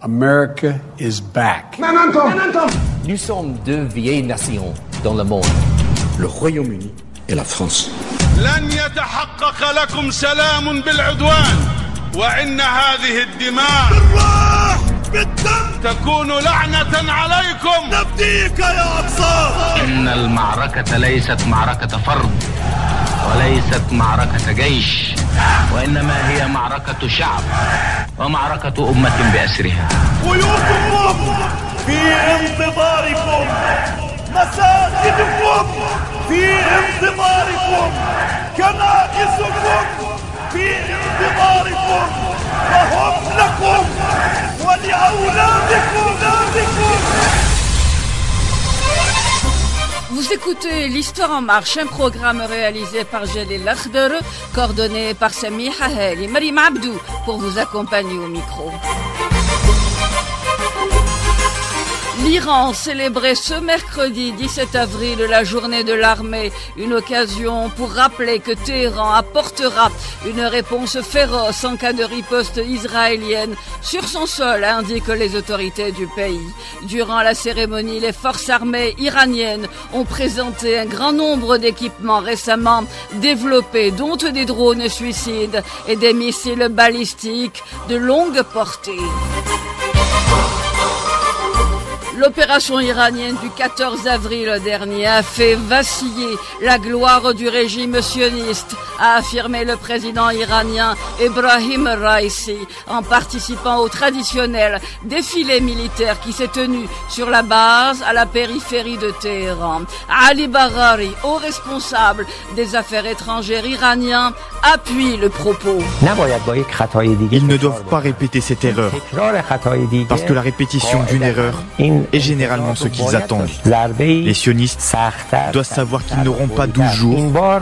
America is back. Nous sommes deux vieilles nations dans le monde. Le Royaume-Uni et la France. لن يتحقق لكم سلام بالعدوان وإن هذه الدماء بالروح بالدم تكون لعنة عليكم نفديك يا أقصى. إن المعركة ليست معركة فرد وليست معركة جيش وإنما هي معركة شعب ومعركة أمة بأسرها. بيوتكم في انتظاركم، مساجدكم في انتظاركم، كنائسكم في انتظاركم، وهم لكم ولأولادكم. Vous écoutez l'Histoire en marche, un programme réalisé par Jalil Akhdar, coordonné par Sami Hahel et Marim Abdou pour vous accompagner au micro. L'Iran célébrait ce mercredi 17 avril la journée de l'armée, une occasion pour rappeler que Téhéran apportera une réponse féroce en cas de riposte israélienne sur son sol, indiquent les autorités du pays. Durant la cérémonie, les forces armées iraniennes ont présenté un grand nombre d'équipements récemment développés, dont des drones suicides et des missiles balistiques de longue portée. L'opération iranienne du 14 avril dernier a fait vaciller la gloire du régime sioniste, a affirmé le président iranien Ebrahim Raisi en participant au traditionnel défilé militaire qui s'est tenu sur la base à la périphérie de Téhéran. Ali Bagheri, haut responsable des affaires étrangères iranien, appuie le propos. Ils ne doivent pas répéter cette erreur, parce que la répétition d'une erreur est généralement ce qu'ils attendent. Les sionistes doivent savoir qu'ils n'auront pas 12 jours.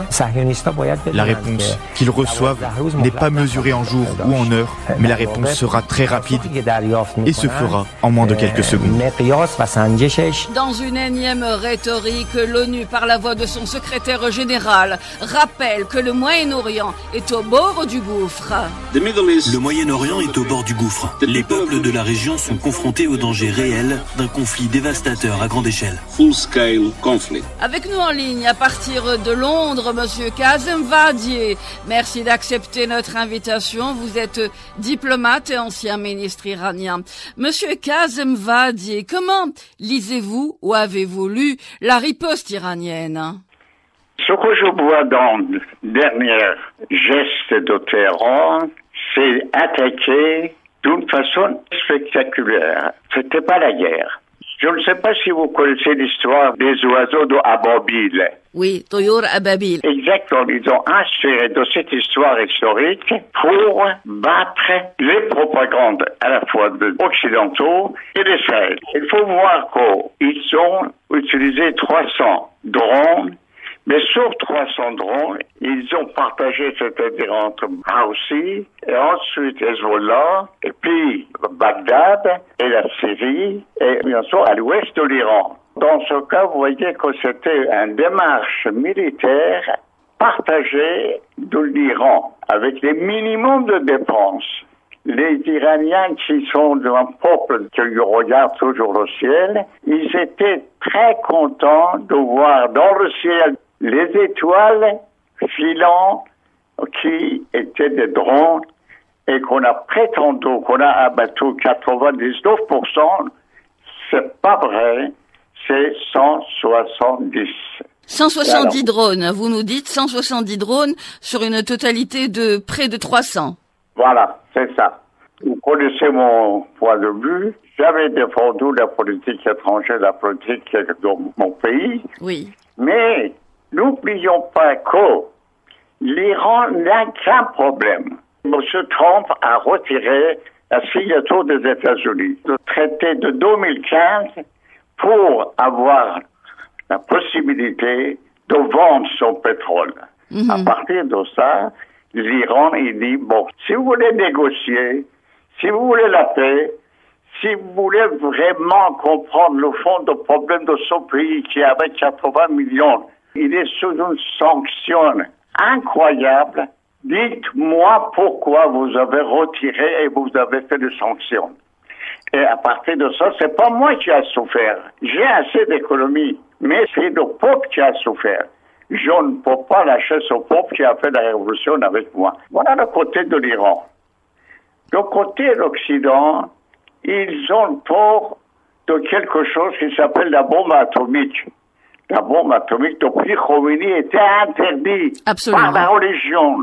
La réponse qu'ils reçoivent n'est pas mesurée en jours ou en heures, mais la réponse sera très rapide et se fera en moins de quelques secondes. Dans une énième rhétorique, l'ONU, par la voix de son secrétaire général, rappelle que le Moyen-Orient est au bord du gouffre. Le Moyen-Orient est au bord du gouffre. Les peuples de la région sont confrontés au danger réel d'un conflit dévastateur à grande échelle. Avec nous en ligne à partir de Londres, Monsieur Kazem Vadier. Merci d'accepter notre invitation. Vous êtes diplomate et ancien ministre iranien. Monsieur Kazem Vadier, comment lisez-vous ou avez-vous lu la riposte iranienne? Ce que je vois dans le dernier geste de Téhéran, c'est attaquer d'une façon spectaculaire. C'était pas la guerre. Je ne sais pas si vous connaissez l'histoire des oiseaux de Ababil. Oui, Toyour Ababil. Exactement. Ils ont inspiré de cette histoire historique pour battre les propagandes à la fois des Occidentaux et d'Israël. Il faut voir qu'ils ont utilisé 300 drones. Mais sur 300 drones, ils ont partagé, c'est-à-dire entre Houthi et ensuite Hezbollah, et puis Bagdad et la Syrie, et bien sûr à l'ouest de l'Iran. Dans ce cas, vous voyez que c'était une démarche militaire partagée de l'Iran, avec les minimums de dépenses. Les Iraniens qui sont un peuple qui regarde toujours le ciel, ils étaient très contents de voir dans le ciel les étoiles filant qui étaient des drones et qu'on a prétendu qu'on a abattu 99%, c'est pas vrai, c'est 170. 170 drones, vous nous dites 170 drones sur une totalité de près de 300. Voilà, c'est ça. Vous connaissez mon point de vue. J'avais défendu la politique étrangère, la politique de mon pays. Oui. Mais n'oublions pas que l'Iran n'a qu'un problème. M. Trump a retiré la signature des États-Unis, le traité de 2015, pour avoir la possibilité de vendre son pétrole. À partir de ça, l'Iran, il dit, bon, si vous voulez négocier, si vous voulez la paix, si vous voulez vraiment comprendre le fond du problème de ce pays qui avait 80 millions, il est sous une sanction incroyable. Dites-moi pourquoi vous avez retiré et vous avez fait des sanctions. Et partir de ça, c'est pas moi qui a souffert. J'ai assez d'économie, mais c'est le peuple qui a souffert. Je ne peux pas lâcher ce peuple qui a fait la révolution avec moi. Voilà le côté de l'Iran. Le côté de l'Occident, ils ont peur de quelque chose qui s'appelle la bombe atomique. La bombe atomique, depuis Khomeini, était interdite par la religion.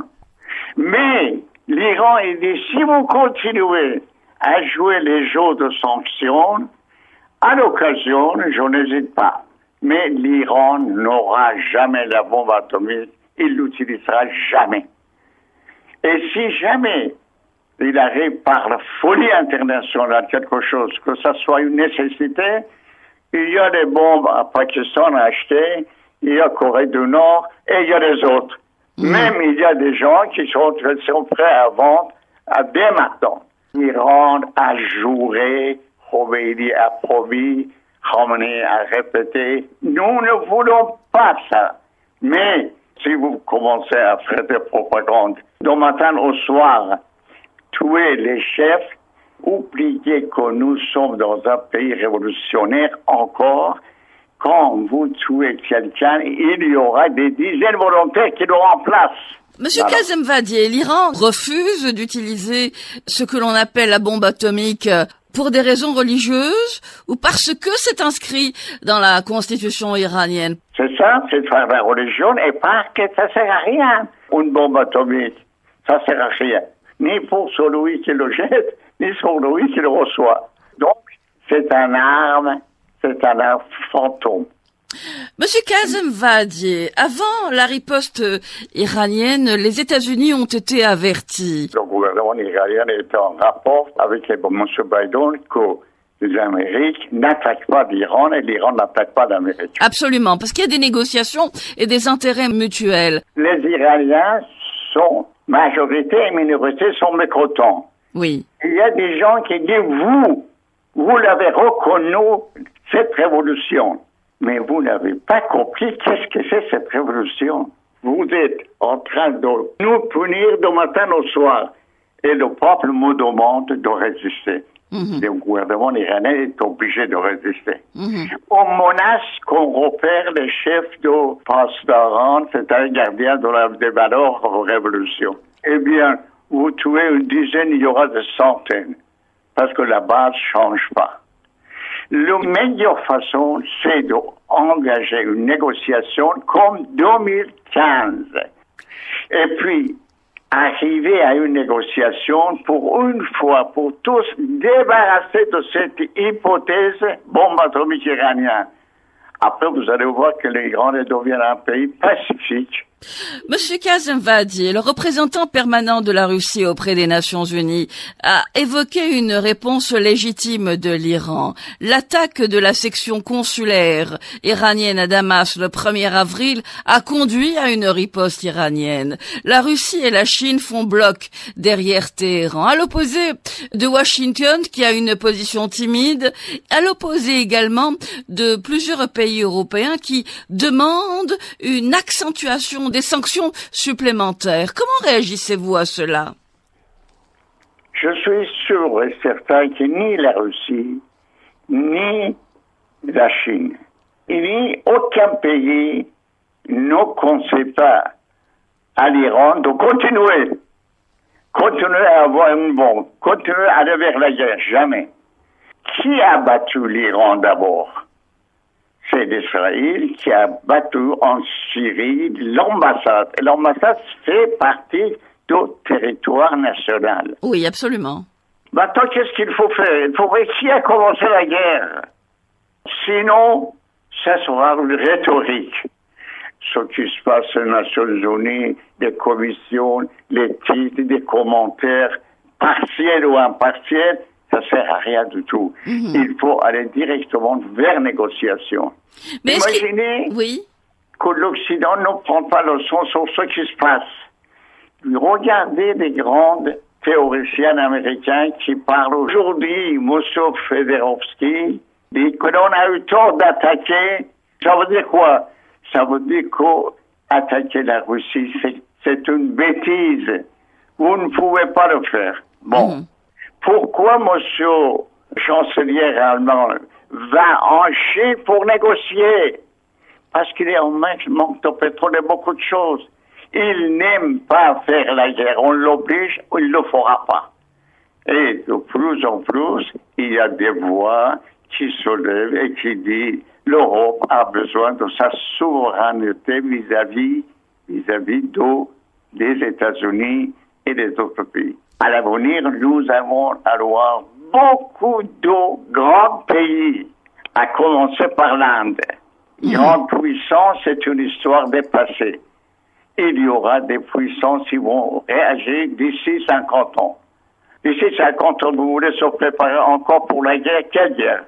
Mais l'Iran, il dit, si vous continuez à jouer les jeux de sanctions, à l'occasion, je n'hésite pas. Mais l'Iran n'aura jamais la bombe atomique, il l'utilisera jamais. Et si jamais il arrive par la folie internationale quelque chose, que ça soit une nécessité, il y a des bombes à Pakistan à acheter, il y a Corée du Nord et il y a les autres. Même il y a des gens qui sont prêts à vendre dès maintenant. L'Iran a juré, Khomeini a promis, Khamenei a répété. Nous ne voulons pas ça. Mais si vous commencez à faire des propagandes, du matin au soir, tuer les chefs, oubliez que nous sommes dans un pays révolutionnaire encore. Quand vous tuez quelqu'un, il y aura des dizaines de volontaires qui le remplacent. Monsieur Kazemvadi, l'Iran refuse d'utiliser ce que l'on appelle la bombe atomique pour des raisons religieuses ou parce que c'est inscrit dans la constitution iranienne? C'est ça, c'est par la religion et parce que ça sert à rien. Une bombe atomique, ça sert à rien. Ni pour celui qui le jette, ni pour celui qui le reçoit. Donc, c'est un arme fantôme. Monsieur Kazemvadi, avant la riposte iranienne, les États-Unis ont été avertis. Le gouvernement iranien est en rapport avec M. Biden que l'Amérique n'attaque pas l'Iran et l'Iran n'attaque pas l'Amérique. Absolument, parce qu'il y a des négociations et des intérêts mutuels. Les Iraniens sont majorité et minorité sont mécontents. Oui. Il y a des gens qui disent vous l'avez reconnu, cette révolution. Mais vous n'avez pas compris qu'est-ce que c'est cette révolution. Vous êtes en train de nous punir de matin au soir. Et le peuple me demande de résister. Le gouvernement iranien est obligé de résister. On menace qu'on repère les chefs de Pasdaran, c'est-à-dire gardien des valeurs de la révolution. Eh bien, vous tuez une dizaine, il y aura des centaines. Parce que la base ne change pas. La meilleure façon, c'est d'engager une négociation comme 2015. Et puis, arriver à une négociation pour une fois, pour tous, débarrasser de cette hypothèse bombe atomique iranienne. Après, vous allez voir que l'Iran devient un pays pacifique. Monsieur Kazemvadi, le représentant permanent de la Russie auprès des Nations Unies, a évoqué une réponse légitime de l'Iran. L'attaque de la section consulaire iranienne à Damas le 1er avril a conduit à une riposte iranienne. La Russie et la Chine font bloc derrière Téhéran, à l'opposé de Washington qui a une position timide, à l'opposé également de plusieurs pays européens qui demandent une accentuation des sanctions supplémentaires. Comment réagissez-vous à cela? Je suis sûr et certain que ni la Russie, ni la Chine, ni aucun pays ne conseille pas à l'Iran de continuer à avoir une bombe, continuer à aller vers la guerre. Jamais. Qui a battu l'Iran d'abord? C'est l'Israël qui a battu en Syrie l'ambassade. Et l'ambassade fait partie du territoire national. Oui, absolument. Maintenant, qu'est-ce qu'il faut faire? Il faut voir qui a commencé la guerre. Sinon, ça sera une rhétorique. Ce qui se passe aux Nations Unies, des commissions, les titres, des commentaires, partiels ou impartiels, ça sert à rien du tout. Il faut aller directement vers négociation. Mais imaginez que l'Occident ne prend pas leçon sur ce qui se passe. Regardez les grands théoriciens américains qui parlent aujourd'hui. M. Fedorovsky dit que l'on a eu tort d'attaquer. Ça veut dire quoi? Ça veut dire qu'attaquer la Russie, c'est une bêtise. Vous ne pouvez pas le faire. Bon. Pourquoi M. chancelier allemand, va en Chine pour négocier. Parce qu'il est en manque de pétrole et beaucoup de choses. Il n'aime pas faire la guerre. On l'oblige, il ne le fera pas. Et de plus en plus, il y a des voix qui se lèvent et qui disent l'Europe a besoin de sa souveraineté vis-à-vis des États-Unis et des autres pays. À l'avenir, nous allons avoir beaucoup de grands pays, à commencer par l'Inde. Grande puissance, c'est une histoire dépassée. Il y aura des puissances qui vont réagir d'ici 50 ans. D'ici 50 ans, vous voulez se préparer encore pour la guerre? Quelle guerre?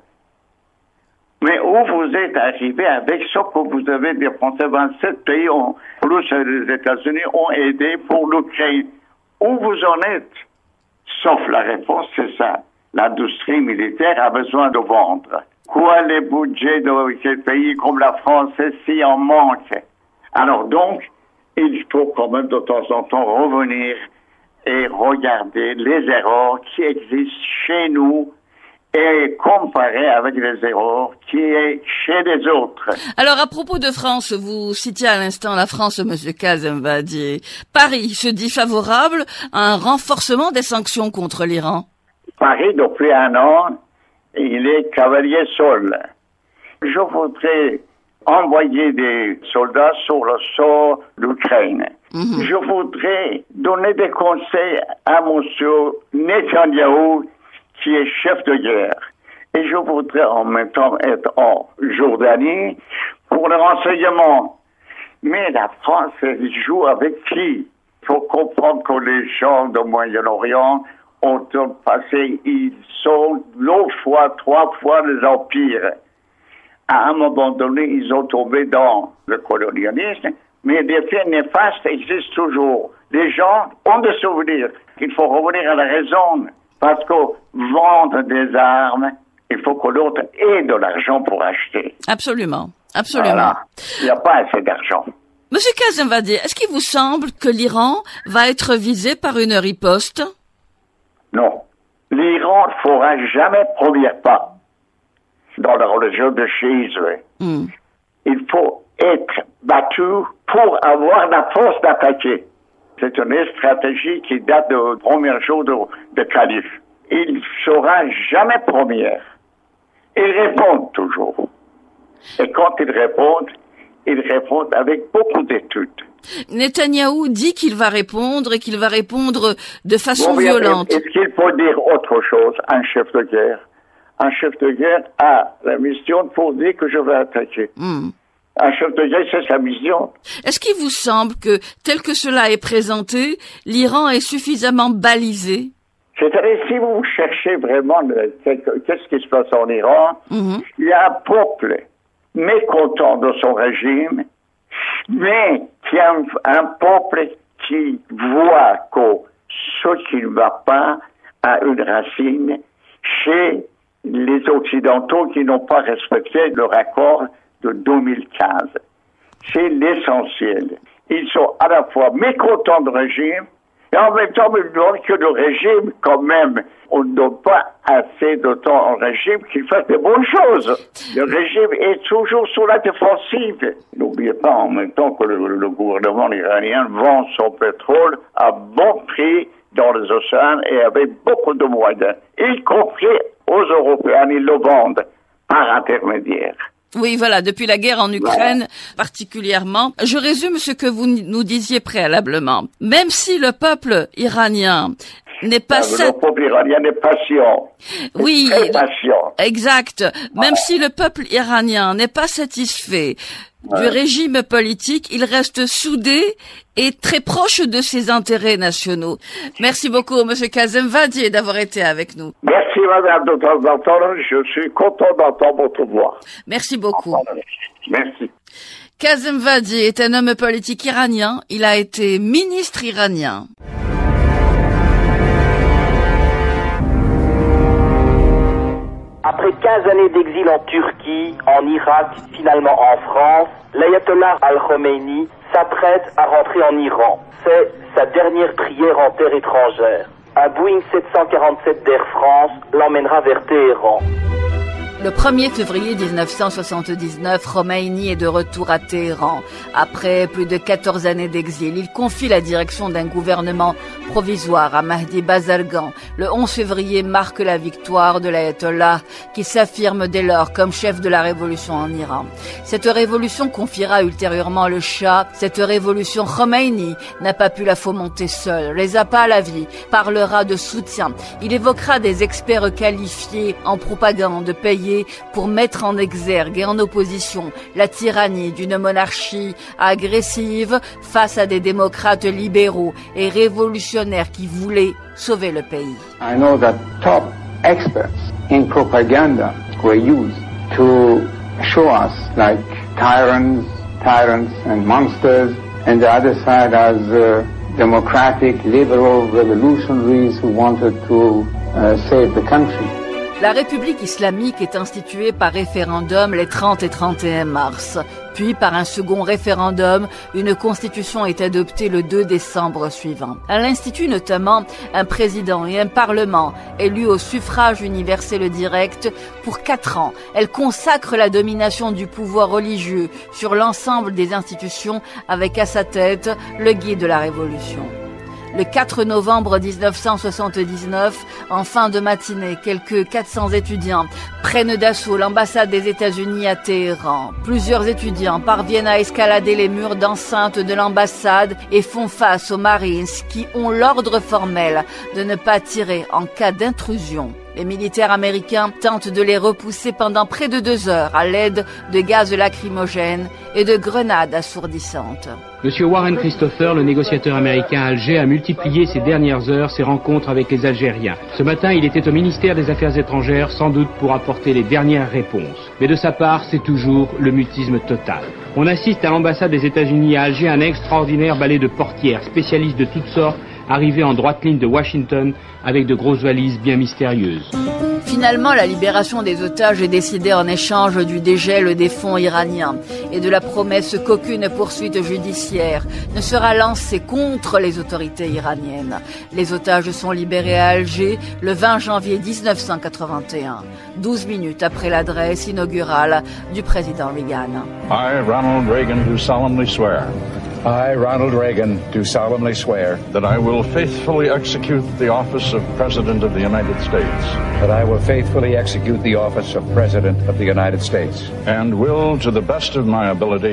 Mais où vous êtes arrivé avec ce que vous avez dépensé? 27 pays, plus les États-Unis, ont aidé pour l'Ukraine. Où vous en êtes? Sauf la réponse, c'est ça. L'industrie militaire a besoin de vendre. Quoi, les budgets de pays comme la France, s'y en manque. Alors donc, il faut quand même de temps en temps revenir et regarder les erreurs qui existent chez nous et comparer avec les erreurs qui est chez les autres. Alors, à propos de France, vous citiez à l'instant la France, Monsieur Kazem-Badier. Paris se dit favorable à un renforcement des sanctions contre l'Iran. Paris, depuis un an, il est cavalier seul. Je voudrais envoyer des soldats sur le sol d'Ukraine. Je voudrais donner des conseils à monsieur Netanyahou, qui est chef de guerre. Et je voudrais en même temps être en Jordanie pour le renseignement. Mais la France, elle joue avec qui? Il faut comprendre que les gens du Moyen-Orient ont passé, ils sont 2 fois, 3 fois les empires. À un moment donné, ils ont tombé dans le colonialisme, mais des faits néfastes existent toujours. Les gens ont des souvenirs. Il faut revenir à la raison, parce que vendre des armes, il faut que l'autre ait de l'argent pour acheter. Absolument, absolument. Voilà. Il n'y a pas assez d'argent. Monsieur Kazem-Badier, est-ce qu'il vous semble que l'Iran va être visé par une riposte? Non. L'Iran ne fera jamais premier pas dans la religion de chiisme. Il faut être battu pour avoir la force d'attaquer. C'est une stratégie qui date du premier jour de calife. Il ne sera jamais première. Ils répondent toujours. Et quand ils répondent avec beaucoup d'études. Netanyahou dit qu'il va répondre et qu'il va répondre de façon violente. Est-ce qu'il faut dire autre chose? Un chef de guerre a la mission pour dire que je vais attaquer. Un chef de guerre, c'est sa mission. Est-ce qu'il vous semble que, tel que cela est présenté, l'Iran est suffisamment balisé? C'est-à-dire, si vous cherchez vraiment qu'est-ce qui se passe en Iran, il y a un peuple mécontent de son régime, mais qui a un peuple qui voit que ce qui ne va pas a une racine chez les Occidentaux qui n'ont pas respecté leur accord de 2015. C'est l'essentiel. Ils sont à la fois mécontents du régime et en même temps ils demandent que le régime, quand même, on ne donne pas assez de temps au régime qu'il fasse de bonnes choses. Le régime est toujours sur la défensive. N'oubliez pas en même temps que le gouvernement iranien vend son pétrole à bon prix dans les océans et avec beaucoup de moyens, y compris aux Européens, ils le vendent par intermédiaire. Oui, voilà, depuis la guerre en Ukraine particulièrement. Je résume ce que vous nous disiez préalablement. Même si le peuple iranien n'est pas... Le peuple iranien est patient. Oui, très patient. Exact. Même si le peuple iranien n'est pas satisfait du régime politique, il reste soudé et très proche de ses intérêts nationaux. Merci beaucoup, Monsieur Kazem-Badier, d'avoir été avec nous. Merci, madame, de temps en temps. Je suis content d'entendre votre voix. Merci beaucoup. Merci. Kazem-Badier est un homme politique iranien. Il a été ministre iranien. Après 15 années d'exil en Turquie, en Irak, finalement en France, l'ayatollah Al-Khomeini s'apprête à rentrer en Iran. C'est sa dernière prière en terre étrangère. un Boeing 747 d'Air France l'emmènera vers Téhéran. Le 1er février 1979, Khomeini est de retour à Téhéran. Après plus de 14 années d'exil, il confie la direction d'un gouvernement provisoire à Mahdi Bazargan. Le 11 février marque la victoire de l'ayatollah qui s'affirme dès lors comme chef de la révolution en Iran. Cette révolution confiera ultérieurement le Shah. Cette révolution, Khomeini n'a pas pu la fomenter seul. Reza Pahlavi parlera de soutien. Il évoquera des experts qualifiés en propagande payés pour mettre en exergue et en opposition la tyrannie d'une monarchie agressive face à des démocrates libéraux et révolutionnaires qui voulaient sauver le pays. I know that top experts in propaganda were used to show us like tyrants and monsters, and the other side as democratic, liberal revolutionaries who wanted to save the country. La République islamique est instituée par référendum les 30 et 31 mars. Puis, par un second référendum, une constitution est adoptée le 2 décembre suivant. Elle institue notamment un président et un parlement élus au suffrage universel direct pour 4 ans. Elle consacre la domination du pouvoir religieux sur l'ensemble des institutions avec à sa tête le guide de la révolution. Le 4 novembre 1979, en fin de matinée, quelques 400 étudiants prennent d'assaut l'ambassade des États-Unis à Téhéran. Plusieurs étudiants parviennent à escalader les murs d'enceinte de l'ambassade et font face aux Marines qui ont l'ordre formel de ne pas tirer en cas d'intrusion. Les militaires américains tentent de les repousser pendant près de 2 heures à l'aide de gaz lacrymogènes et de grenades assourdissantes. Monsieur Warren Christopher, le négociateur américain à Alger, a multiplié ces dernières heures ses rencontres avec les Algériens. Ce matin, il était au ministère des Affaires étrangères, sans doute pour apporter les dernières réponses. Mais de sa part, c'est toujours le mutisme total. On assiste à l'ambassade des États-Unis à Alger à un extraordinaire ballet de portières, spécialistes de toutes sortes, arrivés en droite ligne de Washington avec de grosses valises bien mystérieuses. Finalement, la libération des otages est décidée en échange du dégel des fonds iraniens et de la promesse qu'aucune poursuite judiciaire ne sera lancée contre les autorités iraniennes. Les otages sont libérés à Alger le 20 janvier 1981, 12 minutes après l'adresse inaugurale du président Reagan. I, Ronald Reagan, do solemnly swear. I, Ronald Reagan, do solemnly swear that I will faithfully execute the office of President of the United States. That I will faithfully execute the office of President of the United States. And will, to the best of my ability,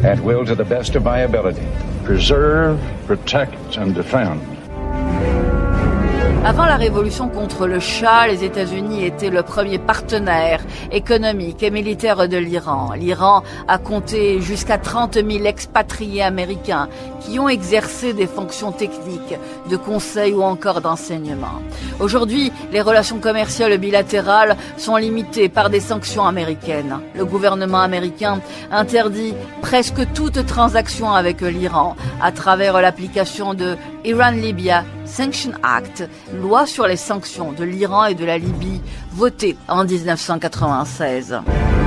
preserve, protect, and defend. Avant la révolution contre le Shah, les États-Unis étaient le premier partenaire économique et militaire de l'Iran. L'Iran a compté jusqu'à 30 000 expatriés américains qui ont exercé des fonctions techniques, de conseil ou encore d'enseignement. Aujourd'hui, les relations commerciales bilatérales sont limitées par des sanctions américaines. Le gouvernement américain interdit presque toute transaction avec l'Iran à travers l'application de Iran-Libya Sanction Act, loi sur les sanctions de l'Iran et de la Libye, votée en 1996.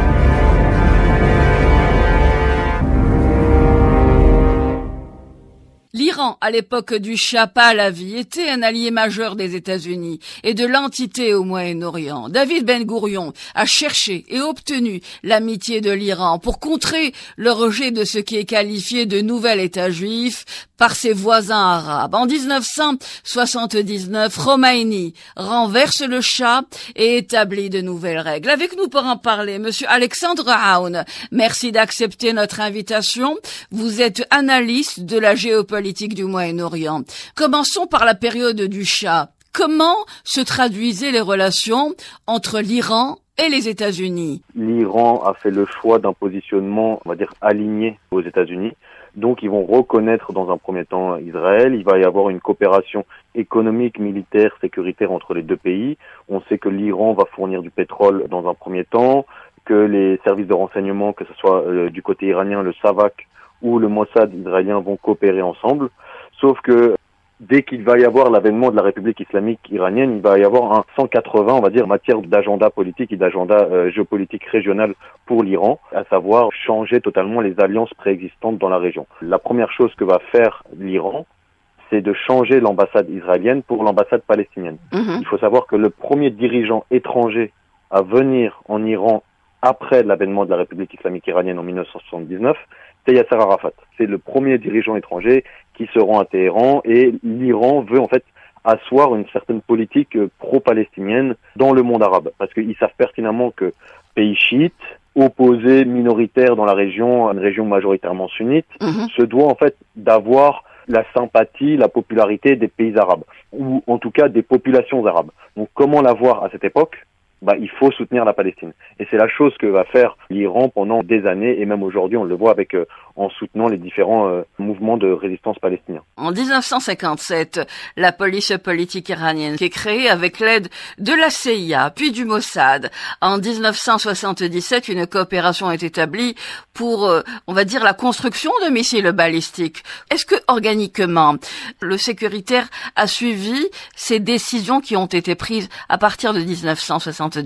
L'Iran, à l'époque du Shah Pahlavi, était un allié majeur des États-Unis et de l'entité au Moyen-Orient. David Ben Gourion a cherché et obtenu l'amitié de l'Iran pour contrer le rejet de ce qui est qualifié de nouvel État juif par ses voisins arabes. En 1979, Khomeini renverse le Shah et établit de nouvelles règles. Avec nous pour en parler, Monsieur Alexandre Aoun, merci d'accepter notre invitation. Vous êtes analyste de la géopolitique du Moyen-Orient. Commençons par la période du Shah. Comment se traduisaient les relations entre l'Iran et les États-Unis? L'Iran a fait le choix d'un positionnement, on va dire, aligné aux États-Unis. Donc ils vont reconnaître dans un premier temps Israël. Il va y avoir une coopération économique, militaire, sécuritaire entre les deux pays. On sait que l'Iran va fournir du pétrole dans un premier temps, que les services de renseignement, que ce soit du côté iranien, le SAVAK ou le Mossad israélien, vont coopérer ensemble. Sauf que dès qu'il va y avoir l'avènement de la République islamique iranienne, il va y avoir un 180, on va dire, en matière d'agenda politique et d'agenda géopolitique régional pour l'Iran, à savoir changer totalement les alliances préexistantes dans la région. La première chose que va faire l'Iran, c'est de changer l'ambassade israélienne pour l'ambassade palestinienne. Il faut savoir que le premier dirigeant étranger à venir en Iran après l'avènement de la République islamique iranienne en 1979, c'est Yasser Arafat. C'est le premier dirigeant étranger qui se rend à Téhéran et l'Iran veut en fait asseoir une certaine politique pro-palestinienne dans le monde arabe. Parce qu'ils savent pertinemment que pays chiite, opposé, minoritaire dans la région, une région majoritairement sunnite, se doit en fait d'avoir la sympathie, la popularité des pays arabes, ou en tout cas des populations arabes. Donc comment l'avoir à cette époque ? Il faut soutenir la Palestine. Et c'est la chose que va faire l'Iran pendant des années, et même aujourd'hui, on le voit avec en soutenant les différents mouvements de résistance palestiniens. En 1957, la police politique iranienne qui est créée avec l'aide de la CIA, puis du Mossad. En 1977, une coopération est établie pour, on va dire, la construction de missiles balistiques. Est-ce que, organiquement, le sécuritaire a suivi ces décisions qui ont été prises à partir de 1979 ?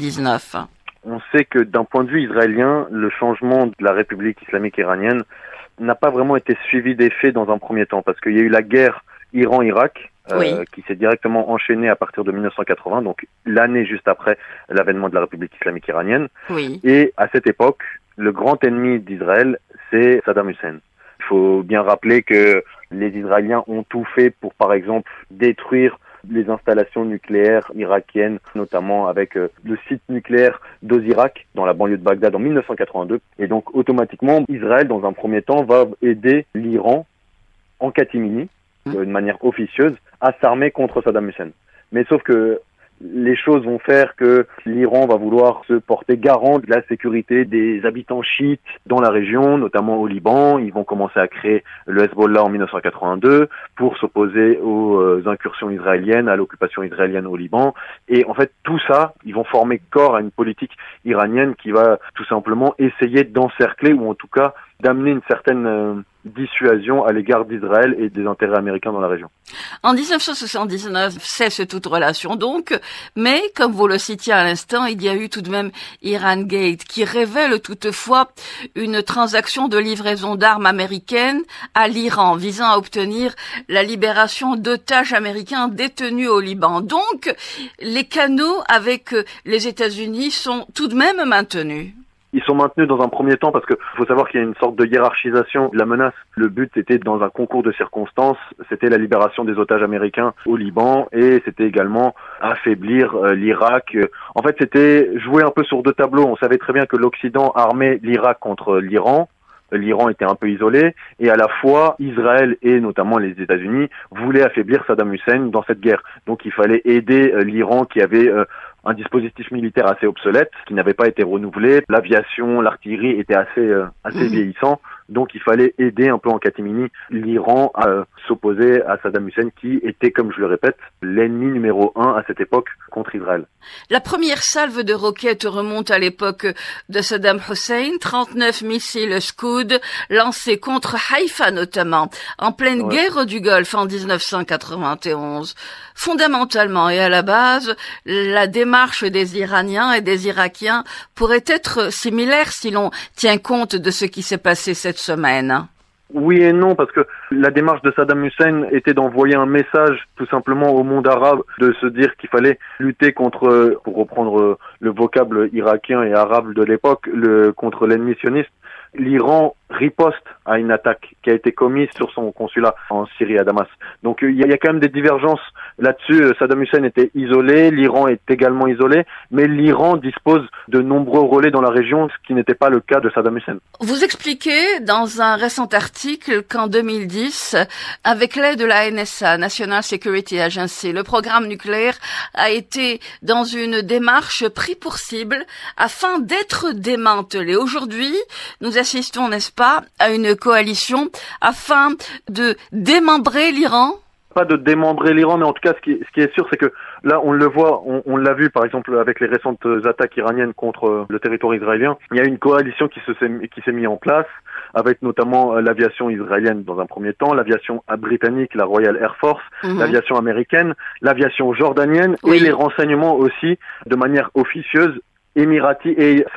On sait que d'un point de vue israélien, le changement de la République islamique iranienne n'a pas vraiment été suivi des faits dans un premier temps, parce qu'il y a eu la guerre Iran-Irak, qui s'est directement enchaînée à partir de 1980, donc l'année juste après l'avènement de la République islamique iranienne. Et à cette époque, le grand ennemi d'Israël, c'est Saddam Hussein. Il faut bien rappeler que les Israéliens ont tout fait pour, par exemple, détruire les installations nucléaires irakiennes, notamment avec le site nucléaire d'Ozirak, dans la banlieue de Bagdad en 1982. Et donc, automatiquement, Israël, dans un premier temps, va aider l'Iran en catimini, de manière officieuse, à s'armer contre Saddam Hussein. Mais sauf que les choses vont faire que l'Iran va vouloir se porter garant de la sécurité des habitants chiites dans la région, notamment au Liban. Ils vont commencer à créer le Hezbollah en 1982 pour s'opposer aux incursions israéliennes, à l'occupation israélienne au Liban. Et en fait, tout ça, ils vont former corps à une politique iranienne qui va tout simplement essayer d'encercler, ou en tout cas d'amener une certaine dissuasion à l'égard d'Israël et des intérêts américains dans la région. En 1979, cesse toute relation donc, mais comme vous le citiez à l'instant, il y a eu tout de même Iran Gate qui révèle toutefois une transaction de livraison d'armes américaines à l'Iran visant à obtenir la libération d'otages américains détenus au Liban. Donc, les canaux avec les États-Unis sont tout de même maintenus. Ils sont maintenus dans un premier temps parce que faut savoir qu'il y a une sorte de hiérarchisation de la menace. Le but était dans un concours de circonstances, c'était la libération des otages américains au Liban et c'était également affaiblir l'Irak. En fait, c'était jouer un peu sur deux tableaux. On savait très bien que l'Occident armait l'Irak contre l'Iran. L'Iran était un peu isolé et à la fois Israël et notamment les États-Unis voulaient affaiblir Saddam Hussein dans cette guerre. Donc il fallait aider l'Iran qui avait un dispositif militaire assez obsolète, qui n'avait pas été renouvelé. L'aviation, l'artillerie étaient assez vieillissants. Donc il fallait aider un peu en catimini l'Iran à s'opposer à Saddam Hussein qui était, comme je le répète, l'ennemi numéro 1 à cette époque contre Israël. La première salve de roquettes remonte à l'époque de Saddam Hussein, 39 missiles Scud lancés contre Haïfa notamment, en pleine guerre du Golfe en 1991. Fondamentalement et à la base, la démarche des Iraniens et des Irakiens pourrait être similaire si l'on tient compte de ce qui s'est passé cette semaine. Oui et non, parce que la démarche de Saddam Hussein était d'envoyer un message tout simplement au monde arabe, de se dire qu'il fallait lutter contre, pour reprendre le vocable irakien et arabe de l'époque, contre l'ennemi sioniste. L'Iran riposte à une attaque qui a été commise sur son consulat en Syrie à Damas. Donc il y a quand même des divergences là-dessus. Saddam Hussein était isolé, l'Iran est également isolé, mais l'Iran dispose de nombreux relais dans la région, ce qui n'était pas le cas de Saddam Hussein. Vous expliquez dans un récent article qu'en 2010, avec l'aide de la NSA, National Security Agency, le programme nucléaire a été dans une démarche pris pour cible afin d'être démantelé. Aujourd'hui, nous assistons, n'est-ce pas, à une coalition afin de démembrer l'Iran? Pas de démembrer l'Iran, mais en tout cas, ce qui est sûr, c'est que là, on le voit, on l'a vu par exemple avec les récentes attaques iraniennes contre le territoire israélien. Il y a une coalition qui s'est mise en place, avec notamment l'aviation israélienne dans un premier temps, l'aviation britannique, la Royal Air Force, l'aviation américaine, l'aviation jordanienne et les renseignements aussi, de manière officieuse, émiratis et saoudiens.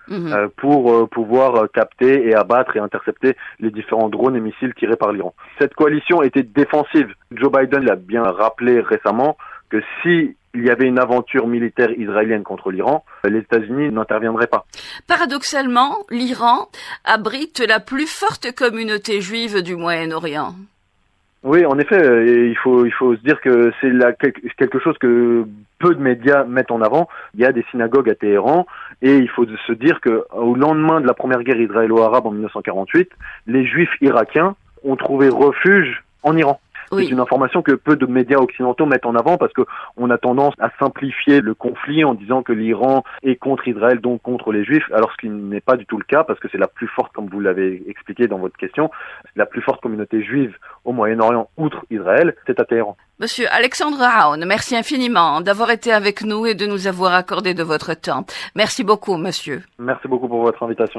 pour pouvoir capter et abattre et intercepter les différents drones et missiles tirés par l'Iran. Cette coalition était défensive. Joe Biden l'a bien rappelé récemment que si il y avait une aventure militaire israélienne contre l'Iran, les États-Unis n'interviendraient pas. Paradoxalement, l'Iran abrite la plus forte communauté juive du Moyen-Orient. Oui, en effet, il faut se dire que c'est quelque chose que peu de médias mettent en avant. Il y a des synagogues à Téhéran et il faut se dire que au lendemain de la première guerre israélo-arabe en 1948, les Juifs irakiens ont trouvé refuge en Iran. Oui. C'est une information que peu de médias occidentaux mettent en avant parce que on a tendance à simplifier le conflit en disant que l'Iran est contre Israël, donc contre les Juifs, alors ce qui n'est pas du tout le cas parce que c'est la plus forte, comme vous l'avez expliqué dans votre question, la plus forte communauté juive au Moyen-Orient, outre Israël, c'est à Téhéran. Monsieur Alexandre Aoun, merci infiniment d'avoir été avec nous et de nous avoir accordé de votre temps. Merci beaucoup, monsieur. Merci beaucoup pour votre invitation.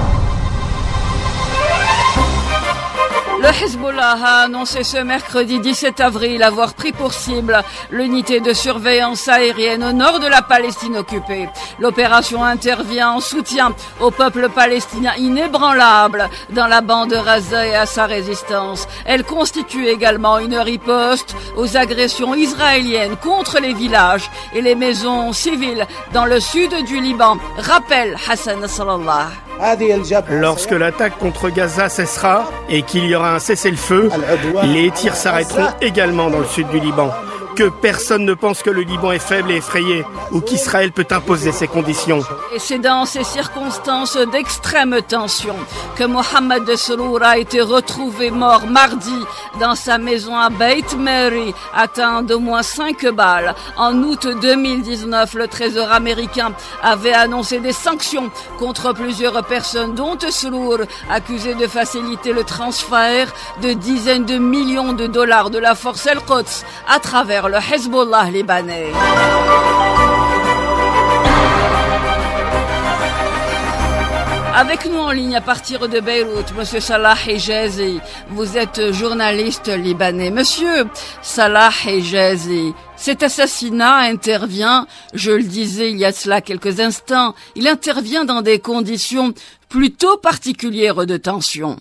Le Hezbollah a annoncé ce mercredi 17 avril avoir pris pour cible l'unité de surveillance aérienne au nord de la Palestine occupée. L'opération intervient en soutien au peuple palestinien inébranlable dans la bande Gaza et à sa résistance. Elle constitue également une riposte aux agressions israéliennes contre les villages et les maisons civiles dans le sud du Liban, rappelle Hassan Nasrallah. Lorsque l'attaque contre Gaza cessera et qu'il y aura un cessez-le-feu, les tirs s'arrêteront également dans le sud du Liban. Que personne ne pense que le Liban est faible et effrayé ou qu'Israël peut imposer ses conditions. Et c'est dans ces circonstances d'extrême tension que Mohamed Srour a été retrouvé mort mardi dans sa maison à Beit Mary, atteint d'au moins 5 balles. En août 2019, le Trésor américain avait annoncé des sanctions contre plusieurs personnes, dont Srour, accusé de faciliter le transfert de dizaines de millions de dollars de la force El-Quds à travers le Hezbollah libanais. Avec nous en ligne à partir de Beyrouth, Monsieur Salah Hijazi, vous êtes journaliste libanais. Monsieur Salah Hijazi, cet assassinat intervient, je le disais il y a cela quelques instants, il intervient dans des conditions plutôt particulières de tension.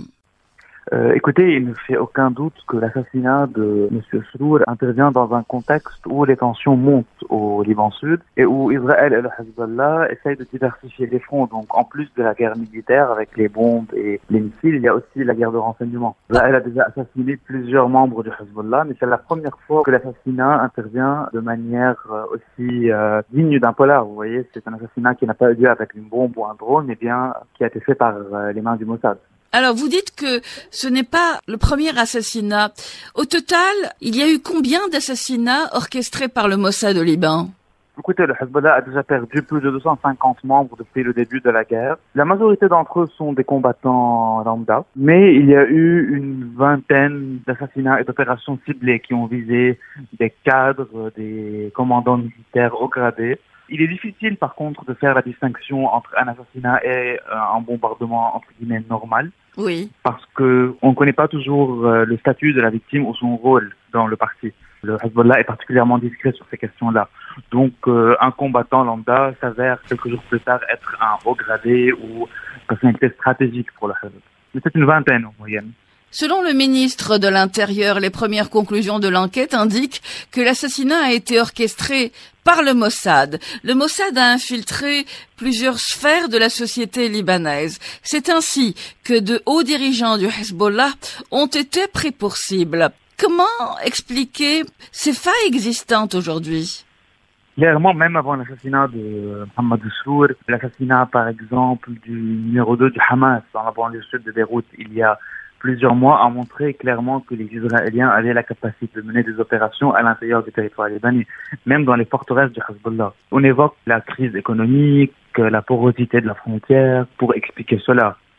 Écoutez, il ne fait aucun doute que l'assassinat de M. Srour intervient dans un contexte où les tensions montent au Liban Sud et où Israël et le Hezbollah essayent de diversifier les fronts. Donc, en plus de la guerre militaire avec les bombes et les missiles, il y a aussi la guerre de renseignement. Israël a déjà assassiné plusieurs membres du Hezbollah, mais c'est la première fois que l'assassinat intervient de manière aussi digne d'un polar. Vous voyez, c'est un assassinat qui n'a pas eu lieu avec une bombe ou un drone, mais bien qui a été fait par les mains du Mossad. Alors, vous dites que ce n'est pas le premier assassinat. Au total, il y a eu combien d'assassinats orchestrés par le Mossad au Liban ? Écoutez, le Hezbollah a déjà perdu plus de 250 membres depuis le début de la guerre. La majorité d'entre eux sont des combattants lambda, mais il y a eu une vingtaine d'assassinats et d'opérations ciblées qui ont visé des cadres, des commandants militaires haut gradés. Il est difficile, par contre, de faire la distinction entre un assassinat et un bombardement, entre guillemets, normal. Oui. Parce que on ne connaît pas toujours le statut de la victime ou son rôle dans le parti. Le Hezbollah est particulièrement discret sur ces questions-là. Donc, un combattant lambda s'avère quelques jours plus tard être un haut gradé ou une personnalité stratégique pour le Hezbollah. Mais c'est une vingtaine en moyenne. Selon le ministre de l'Intérieur, les premières conclusions de l'enquête indiquent que l'assassinat a été orchestré par le Mossad. Le Mossad a infiltré plusieurs sphères de la société libanaise. C'est ainsi que de hauts dirigeants du Hezbollah ont été pris pour cible. Comment expliquer ces failles existantes aujourd'hui ? Clairement, même avant l'assassinat de Mohamed Srour, l'assassinat par exemple du numéro 2 du Hamas dans la banlieue sud de Beyrouth il y a plusieurs mois a montré clairement que les Israéliens avaient la capacité de mener des opérations à l'intérieur du territoire libanais, même dans les forteresses du Hezbollah. On évoque la crise économique, la porosité de la frontière pour expliquer cela.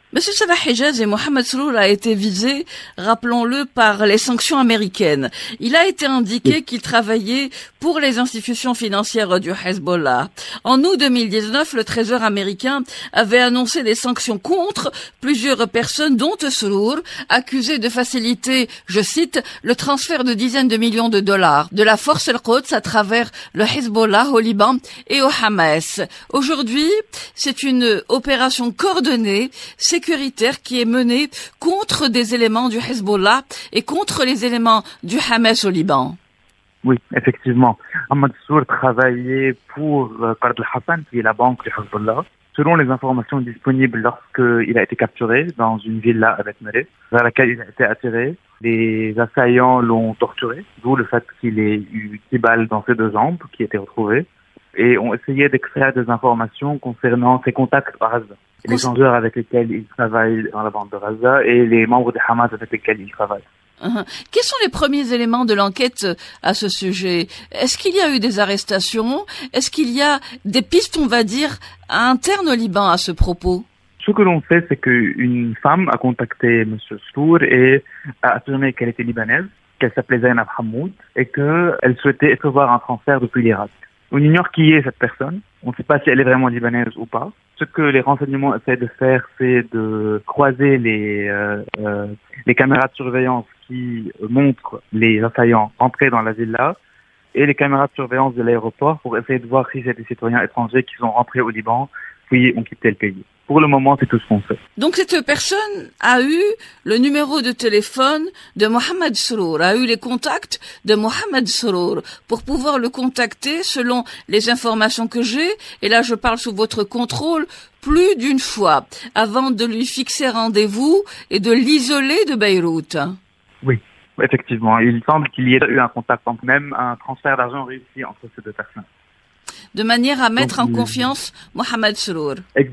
Monsieur Salah Hijazi, Mohamed Srour a été visé, rappelons-le, par les sanctions américaines. Il a été indiqué qu'il travaillait pour les institutions financières du Hezbollah. En août 2019, le Trésor américain avait annoncé des sanctions contre plusieurs personnes, dont Srour, accusées de faciliter, je cite, le transfert de dizaines de millions de dollars de la force Al-Quds à travers le Hezbollah au Liban et au Hamas. Aujourd'hui, c'est une opération coordonnée, sécuritaire qui est menée contre des éléments du Hezbollah et contre les éléments du Hamas au Liban. Oui, effectivement. Ahmad Srour travaillait pour Qard al-Hassan, qui est la banque du Hezbollah. Selon les informations disponibles lorsqu'il a été capturé dans une villa avec Mereh, vers laquelle il a été attiré, les assaillants l'ont torturé, d'où le fait qu'il ait eu 10 balles dans ses 2 jambes qui étaient retrouvées, et ont essayé d'extraire des informations concernant ses contacts à Gaza, les changeurs avec lesquels il travaille dans la bande de Gaza et les membres du Hamas avec lesquels il travaille. Quels sont les premiers éléments de l'enquête à ce sujet? Est-ce qu'il y a eu des arrestations? Est-ce qu'il y a des pistes, on va dire, internes au Liban à ce propos? Ce que l'on sait, c'est qu'une femme a contacté M. Srour et a affirmé qu'elle était libanaise, qu'elle s'appelait Zainab Hamoud et qu'elle souhaitait recevoir un transfert depuis l'Irak. On ignore qui est cette personne. On ne sait pas si elle est vraiment libanaise ou pas. Ce que les renseignements essaient de faire, c'est de croiser les caméras de surveillance qui montrent les assaillants entrer dans la villa et les caméras de surveillance de l'aéroport pour essayer de voir si c'est des citoyens étrangers qui sont rentrés au Liban puis ont quitté le pays. Pour le moment, c'est tout ce qu'on sait. Donc cette personne a eu le numéro de téléphone de Mohamed Srour, a eu les contacts de Mohamed Srour pour pouvoir le contacter selon les informations que j'ai, et là je parle sous votre contrôle, plus d'une fois, avant de lui fixer rendez-vous et de l'isoler de Beyrouth. Oui, effectivement. Il semble qu'il y ait eu un contact, même un transfert d'argent réussi entre ces 2 personnes. De manière à mettre en confiance Mohamed Srour.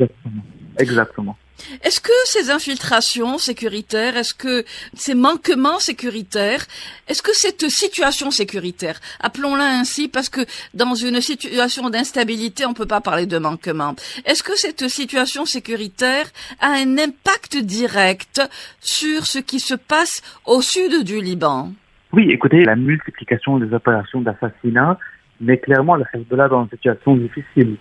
Exactement. Est-ce que ces infiltrations sécuritaires, est-ce que ces manquements sécuritaires, est-ce que cette situation sécuritaire, appelons-la ainsi parce que dans une situation d'instabilité, on ne peut pas parler de manquement, est-ce que cette situation sécuritaire a un impact direct sur ce qui se passe au sud du Liban? Oui, écoutez, la multiplication des opérations d'assassinat met clairement le Hezbollah dans une situation difficile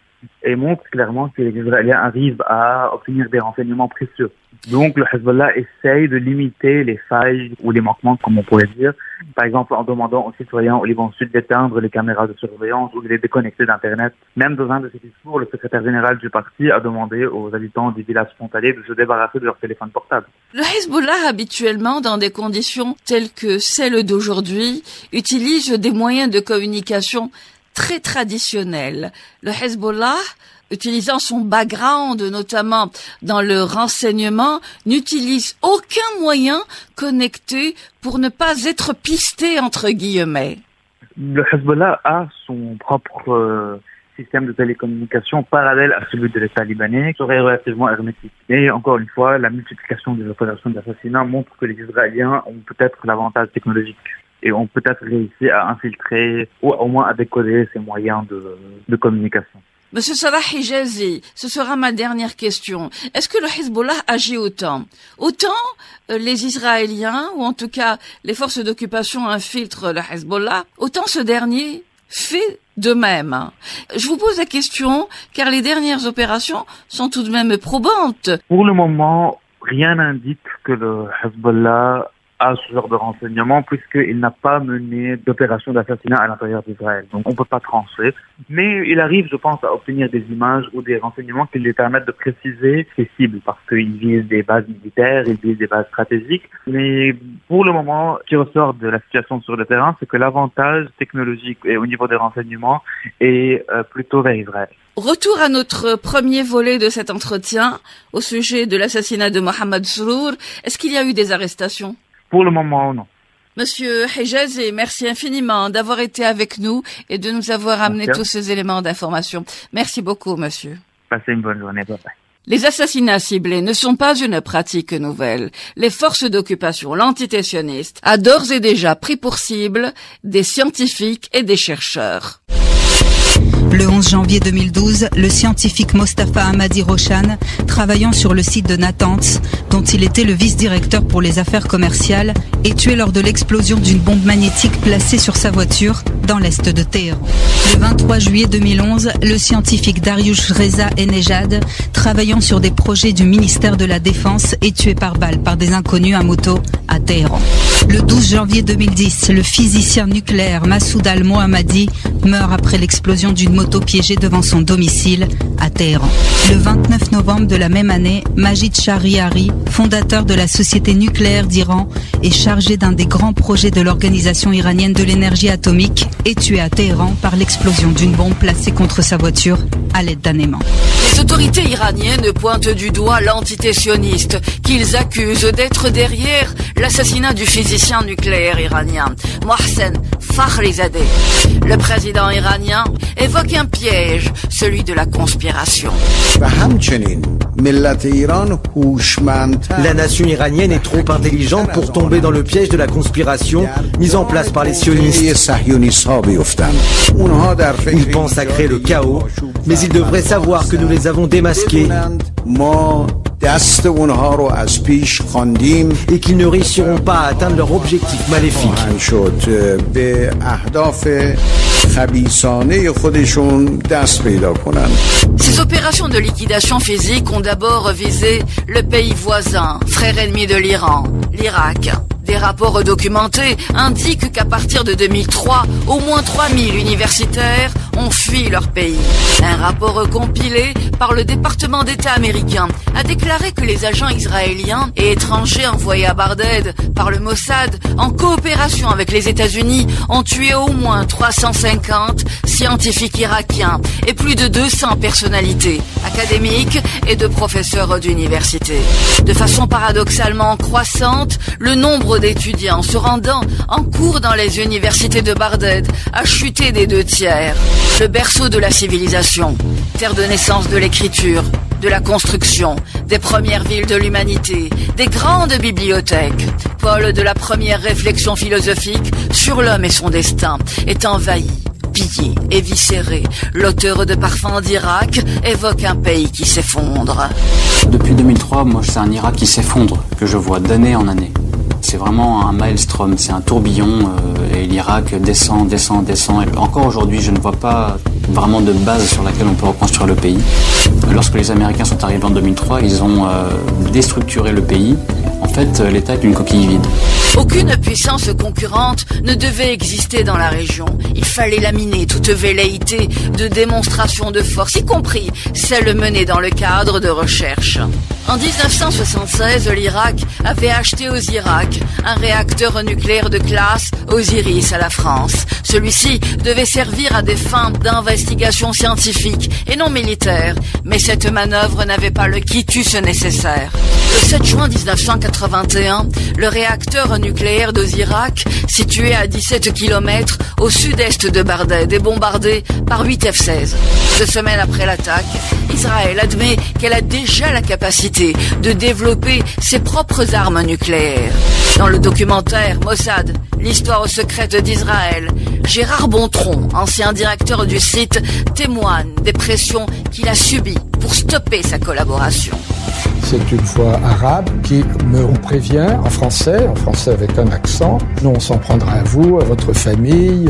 et montre clairement que les Israéliens arrivent à obtenir des renseignements précieux. Donc le Hezbollah essaye de limiter les failles ou les manquements, comme on pourrait dire, par exemple en demandant aux citoyens au Liban Sud d'éteindre les caméras de surveillance ou de les déconnecter d'Internet. Même dans un de ses discours, le secrétaire général du parti a demandé aux habitants des villages frontaliers de se débarrasser de leur téléphone portable. Le Hezbollah, habituellement, dans des conditions telles que celles d'aujourd'hui, utilise des moyens de communication très traditionnels. Le Hezbollah, utilisant son background, notamment dans le renseignement, n'utilise aucun moyen connecté pour ne pas être pisté, entre guillemets. Le Hezbollah a son propre système de télécommunication parallèle à celui de l'État libanais, qui serait relativement hermétique. Et encore une fois, la multiplication des opérations d'assassinat montre que les Israéliens ont peut-être l'avantage technologique et ont peut-être réussi à infiltrer ou au moins à décoder ces moyens de communication. Monsieur Salah Hijazi, ce sera ma dernière question. Est-ce que le Hezbollah agit autant les Israéliens, ou en tout cas les forces d'occupation infiltrent le Hezbollah, autant ce dernier fait de même? Je vous pose la question car les dernières opérations sont tout de même probantes. Pour le moment, rien n'indique que le Hezbollah à ce genre de renseignements, puisqu'il n'a pas mené d'opération d'assassinat à l'intérieur d'Israël. Donc on ne peut pas trancher. Mais il arrive, je pense, à obtenir des images ou des renseignements qui lui permettent de préciser ses cibles, parce qu'il vise des bases militaires, il vise des bases stratégiques. Mais pour le moment, ce qui ressort de la situation sur le terrain, c'est que l'avantage technologique et au niveau des renseignements est plutôt vers Israël. Retour à notre premier volet de cet entretien au sujet de l'assassinat de Mohamed Srour. Est-ce qu'il y a eu des arrestations? Pour le moment, non. Monsieur Hijazi, merci infiniment d'avoir été avec nous et de nous avoir amené tous ces éléments d'information. Merci beaucoup, monsieur. Passez une bonne journée. Bye bye. Les assassinats ciblés ne sont pas une pratique nouvelle. Les forces d'occupation, l'entité sioniste, a d'ores et déjà pris pour cible des scientifiques et des chercheurs. Le 11 janvier 2012, le scientifique Mostafa Hamadi Roshan, travaillant sur le site de Natanz, dont il était le vice-directeur pour les affaires commerciales, est tué lors de l'explosion d'une bombe magnétique placée sur sa voiture dans l'est de Téhéran. Le 23 juillet 2011, le scientifique Dariush Reza Enejad, travaillant sur des projets du ministère de la Défense, est tué par balle par des inconnus à moto à Téhéran. Le 12 janvier 2010, le physicien nucléaire Massoud Al-Mohammadi meurt après l'explosion d'une moto piégée devant son domicile à Téhéran. Le 29 novembre de la même année, Majid Shahriari, fondateur de la société nucléaire d'Iran et chargé d'un des grands projets de l'organisation iranienne de l'énergie atomique, est tué à Téhéran par l'explosion d'une bombe placée contre sa voiture à l'aide d'un aimant. Les autorités iraniennes pointent du doigt l'entité sioniste qu'ils accusent d'être derrière l'assassinat du physicien nucléaire iranien Mohsen Fakhrizadeh. Le président iranien évoque un piège, celui de la conspiration. La nation iranienne est trop intelligente pour tomber dans le piège de la conspiration mise en place par les sionistes. Ils pensent à créer le chaos, mais ils devraient savoir que nous les avons démasqués et qu'ils ne réussiront pas à atteindre leur objectif maléfique. Ces opérations de liquidation physique ont d'abord visé le pays voisin, frère ennemi de l'Iran, l'Irak. Des rapports documentés indiquent qu'à partir de 2003, au moins 3000 universitaires ont fui leur pays. Un rapport compilé par le département d'État américain a déclaré que les agents israéliens et étrangers envoyés à Barded par le Mossad en coopération avec les États-Unis ont tué au moins 350 scientifiques irakiens et plus de 200 personnalités académiques et de professeurs d'université. De façon paradoxalement croissante, le nombre d'étudiants se rendant en cours dans les universités de Barded a chuté des 2/3. Le berceau de la civilisation, terre de naissance de l'écriture, de la construction, des premières villes de l'humanité, des grandes bibliothèques, pôle de la première réflexion philosophique sur l'homme et son destin, est envahi, pillé, éviscéré. L'auteur de Parfums d'Irak évoque un pays qui s'effondre. Depuis 2003, moi, c'est un Irak qui s'effondre, que je vois d'année en année. C'est vraiment un maelstrom, c'est un tourbillon et l'Irak descend. Et encore aujourd'hui, je ne vois pas vraiment de base sur laquelle on peut reconstruire le pays. Lorsque les Américains sont arrivés en 2003, ils ont déstructuré le pays. En fait, l'État est une coquille vide. Aucune puissance concurrente ne devait exister dans la région. Il fallait laminer toute velléité de démonstration de force, y compris celle menée dans le cadre de recherche. En 1976, l'Irak avait acheté aux Irak un réacteur nucléaire de classe Osiris à la France. Celui-ci devait servir à des fins d'investigation scientifique et non militaire, mais cette manœuvre n'avait pas le quitus nécessaire. Le 7 juin 1981, le réacteur nucléaire d'Osirak, situé à 17 km au sud-est de Barded, est bombardé par 8 F-16. 2 semaines après l'attaque, Israël admet qu'elle a déjà la capacité de développer ses propres armes nucléaires. Dans le documentaire Mossad, l'histoire secrète d'Israël, Gérard Bontron, ancien directeur du site, témoigne des pressions qu'il a subies pour stopper sa collaboration. C'est une voix arabe qui me prévient en français avec un accent. Nous, on s'en prendra à vous, à votre famille,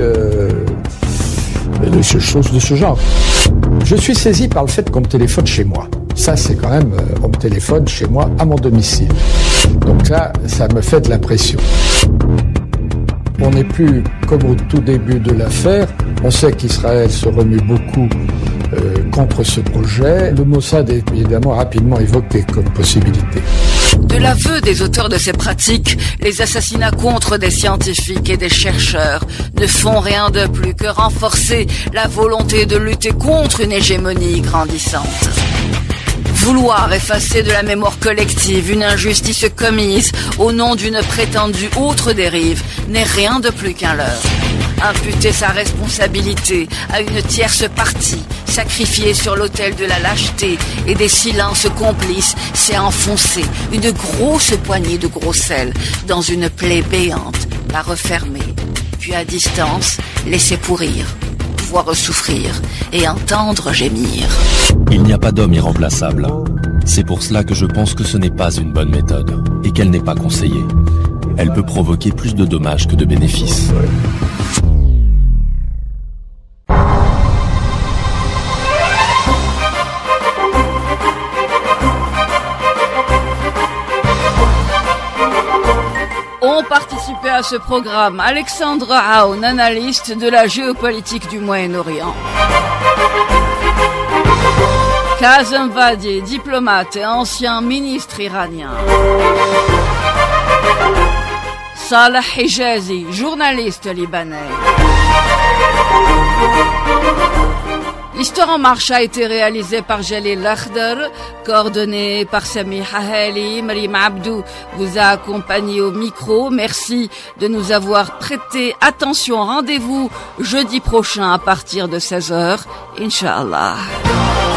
des choses de ce genre. Je suis saisi par le fait qu'on me téléphone chez moi. Ça, c'est quand même, on me téléphone chez moi, à mon domicile. Donc là, ça me fait de la pression. On n'est plus comme au tout début de l'affaire. On sait qu'Israël se remue beaucoup contre ce projet. Le Mossad est évidemment rapidement évoqué comme possibilité. De l'aveu des auteurs de ces pratiques, les assassinats contre des scientifiques et des chercheurs ne font rien de plus que renforcer la volonté de lutter contre une hégémonie grandissante. Vouloir effacer de la mémoire collective une injustice commise au nom d'une prétendue autre dérive n'est rien de plus qu'un leurre. Imputer sa responsabilité à une tierce partie, sacrifiée sur l'autel de la lâcheté et des silences complices, c'est enfoncer une grosse poignée de gros sel dans une plaie béante, la refermer, puis à distance, laisser pourrir. voir souffrir et entendre gémir. Il n'y a pas d'homme irremplaçable. C'est pour cela que je pense que ce n'est pas une bonne méthode et qu'elle n'est pas conseillée. Elle peut provoquer plus de dommages que de bénéfices. Ont participé à ce programme Alexandre Aoun, analyste de la géopolitique du Moyen-Orient. Kazem Vadi, diplomate et ancien ministre iranien. Salah Hijazi, journaliste libanais. L'Histoire en marche a été réalisée par Jalil Lakhdar, coordonnée par Sami Hahali. Marim Abdou vous a accompagné au micro. Merci de nous avoir prêté attention. Rendez-vous jeudi prochain à partir de 16h. Inch'Allah.